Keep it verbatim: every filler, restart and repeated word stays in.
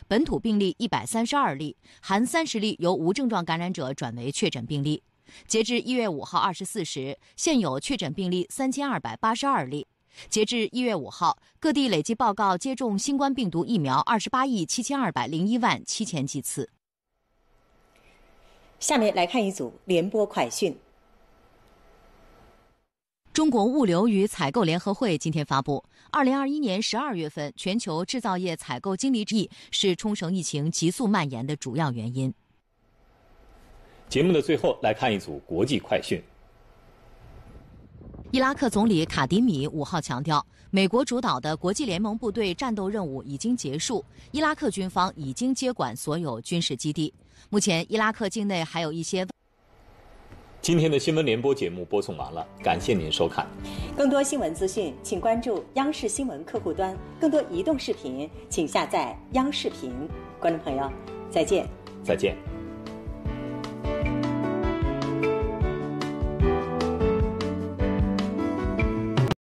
本土病例一百三十二例，含三十例由无症状感染者转为确诊病例。截至一月五号二十四时，现有确诊病例三千二百八十二例。截至一月五号，各地累计报告接种新冠病毒疫苗二十八亿七千二百零一万七千剂次。 下面来看一组联播快讯。 中国物流与采购联合会今天发布，二零二一年十二月份全球制造业采购经理指引是冲绳疫情急速蔓延的主要原因。 节目的最后来看一组国际快讯。 伊拉克总理卡迪米五号强调，美国主导的国际联盟部队战斗任务已经结束，伊拉克军方已经接管所有军事基地。目前，伊拉克境内还有一些。 今天的新闻联播节目播送完了，感谢您收看。 更多新闻资讯，请关注央视新闻客户端；更多移动视频，请下载央视频。观众朋友，再见。 再见。